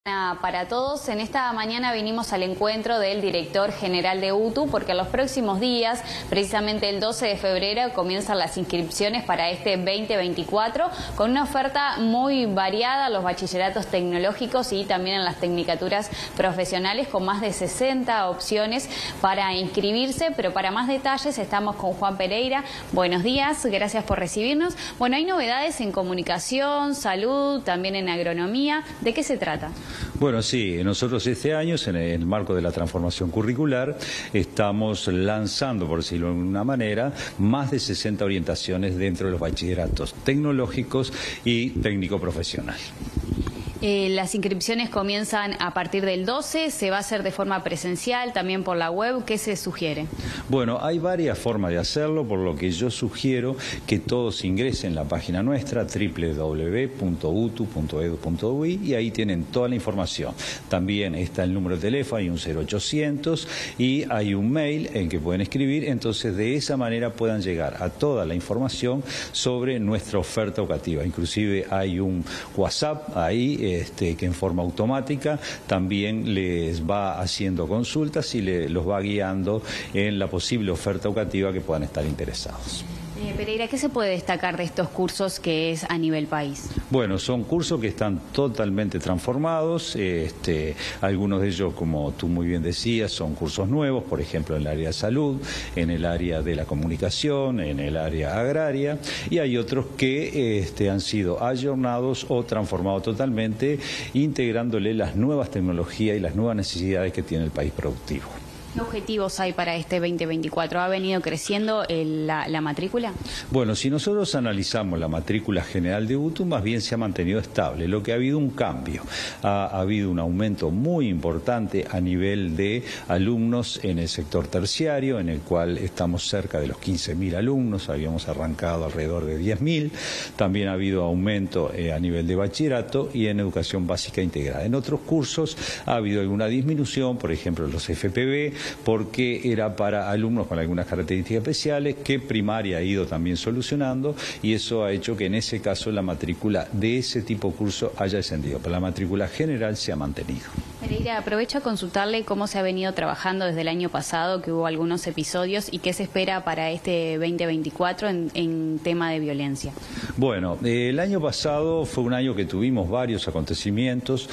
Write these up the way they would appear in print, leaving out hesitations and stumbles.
Para todos, en esta mañana vinimos al encuentro del director general de UTU porque en los próximos días, precisamente el 12 de febrero, comienzan las inscripciones para este 2024 con una oferta muy variada en los bachilleratos tecnológicos y también en las tecnicaturas profesionales con más de 60 opciones para inscribirse, pero para más detalles estamos con Juan Pereira. Buenos días, gracias por recibirnos. Bueno, hay novedades en comunicación, salud, también en agronomía. ¿De qué se trata? Bueno, sí, nosotros este año, en el marco de la transformación curricular, estamos lanzando, por decirlo de alguna manera, más de 60 orientaciones dentro de los bachilleratos tecnológicos y técnico-profesional. Las inscripciones comienzan a partir del 12, se va a hacer de forma presencial, también por la web. ¿Qué se sugiere? Bueno, hay varias formas de hacerlo, por lo que yo sugiero que todos ingresen en la página nuestra www.utu.edu.uy y ahí tienen toda la información. También está el número de teléfono, hay un 0800 y hay un mail en que pueden escribir, entonces de esa manera puedan llegar a toda la información sobre nuestra oferta educativa. Inclusive hay un WhatsApp ahí que en forma automática también les va haciendo consultas y los va guiando en la posible oferta educativa que puedan estar interesados. Pereira, ¿qué se puede destacar de estos cursos que es a nivel país? Bueno, son cursos que están totalmente transformados, algunos de ellos, como tú muy bien decías, son cursos nuevos, por ejemplo en el área de salud, en el área de la comunicación, en el área agraria, y hay otros que han sido ayornados o transformados totalmente, integrándole las nuevas tecnologías y las nuevas necesidades que tiene el país productivo. ¿Qué objetivos hay para este 2024? ¿Ha venido creciendo la matrícula? Bueno, si nosotros analizamos la matrícula general de UTU, más bien se ha mantenido estable. Lo que ha habido un cambio, ha habido un aumento muy importante a nivel de alumnos en el sector terciario, en el cual estamos cerca de los 15.000 alumnos, habíamos arrancado alrededor de 10.000. También ha habido aumento a nivel de bachillerato y en educación básica integrada. En otros cursos ha habido alguna disminución, por ejemplo los FPB, porque era para alumnos con algunas características especiales que primaria ha ido también solucionando y eso ha hecho que en ese caso la matrícula de ese tipo de curso haya descendido, pero la matrícula general se ha mantenido. Pereira, aprovecho a consultarle cómo se ha venido trabajando desde el año pasado, que hubo algunos episodios, y qué se espera para este 2024 en tema de violencia. Bueno, el año pasado fue un año que tuvimos varios acontecimientos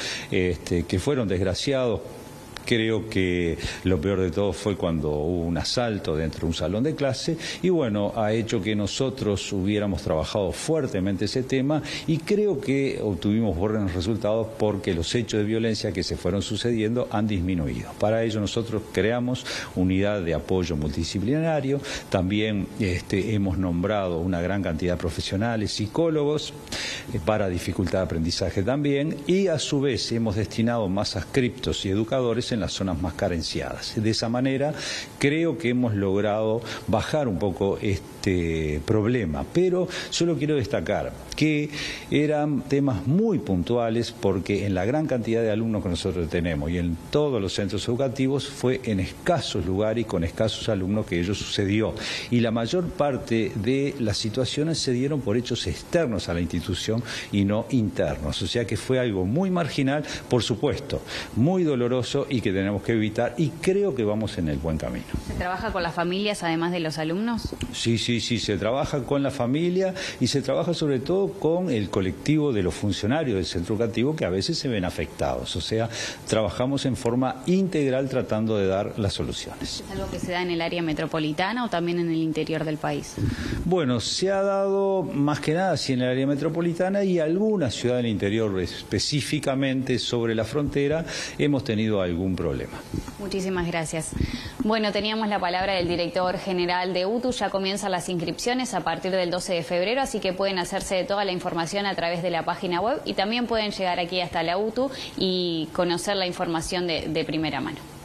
que fueron desgraciados. Creo que lo peor de todo fue cuando hubo un asalto dentro de un salón de clase y bueno, ha hecho que nosotros hubiéramos trabajado fuertemente ese tema y creo que obtuvimos buenos resultados porque los hechos de violencia que se fueron sucediendo han disminuido. Para ello nosotros creamos unidad de apoyo multidisciplinario, también hemos nombrado una gran cantidad de profesionales, psicólogos para dificultad de aprendizaje también y a su vez hemos destinado más adscriptos y educadores en las zonas más carenciadas. De esa manera creo que hemos logrado bajar un poco este problema, pero solo quiero destacar que eran temas muy puntuales porque en la gran cantidad de alumnos que nosotros tenemos y en todos los centros educativos fue en escasos lugares y con escasos alumnos que ello sucedió y la mayor parte de las situaciones se dieron por hechos externos a la institución y no internos, o sea que fue algo muy marginal, por supuesto, muy doloroso y que tenemos que evitar y creo que vamos en el buen camino. ¿Se trabaja con las familias además de los alumnos? Sí, se trabaja con la familia y se trabaja sobre todo con el colectivo de los funcionarios del centro educativo que a veces se ven afectados, o sea, trabajamos en forma integral tratando de dar las soluciones. ¿Es algo que se da en el área metropolitana o también en el interior del país? Bueno, se ha dado más que nada sí en el área metropolitana y alguna ciudad del interior específicamente sobre la frontera hemos tenido algún problema. Muchísimas gracias. Bueno, teníamos la palabra del director general de UTU, ya comienzan las inscripciones a partir del 12 de febrero, así que pueden hacerse de toda la información a través de la página web y también pueden llegar aquí hasta la UTU y conocer la información de primera mano.